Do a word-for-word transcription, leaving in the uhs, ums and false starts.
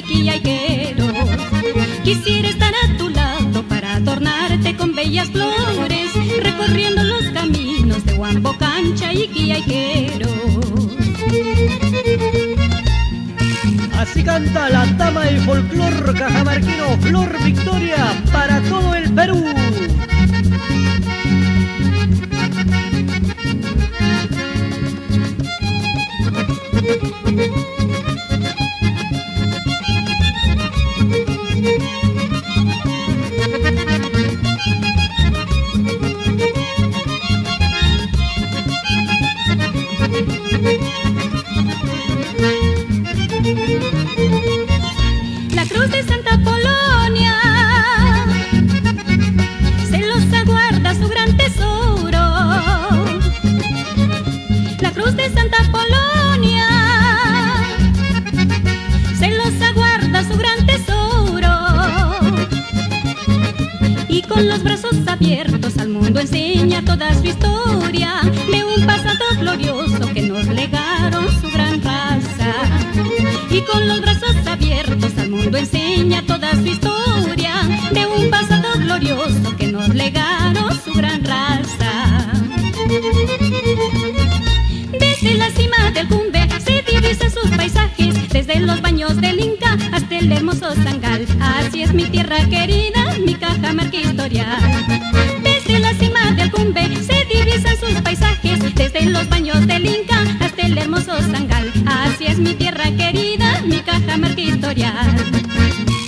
quillaigueros. Quisiera estar a tu lado para adornarte con bellas flores, recorriendo los caminos de Huambo, Cancha y quillaigueros. Así canta la dama del folclor cajamarquino, Flor Victoria, para todo el Perú. La cruz de Santa Polonia celosa guarda su gran tesoro. La cruz de Santa Polonia celosa guarda su gran tesoro, y con los brazos abiertos al mundo enseña toda su historia de un pasado glorioso que nos legaron su gran raza. Y con los brazos abiertos al mundo enseña toda su historia de un pasado glorioso que nos legaron su gran raza. Desde la cima del Cumbe se divisan sus paisajes, desde los baños del Inca hasta el hermoso Zangal. Así es mi tierra querida, mi Cajamarca historia. Desde la cima del Cumbe se divisan sus paisajes, desde los baños del Inca hasta el hermoso Zangal. Así es mi tierra querida, mi Cajamarca historia.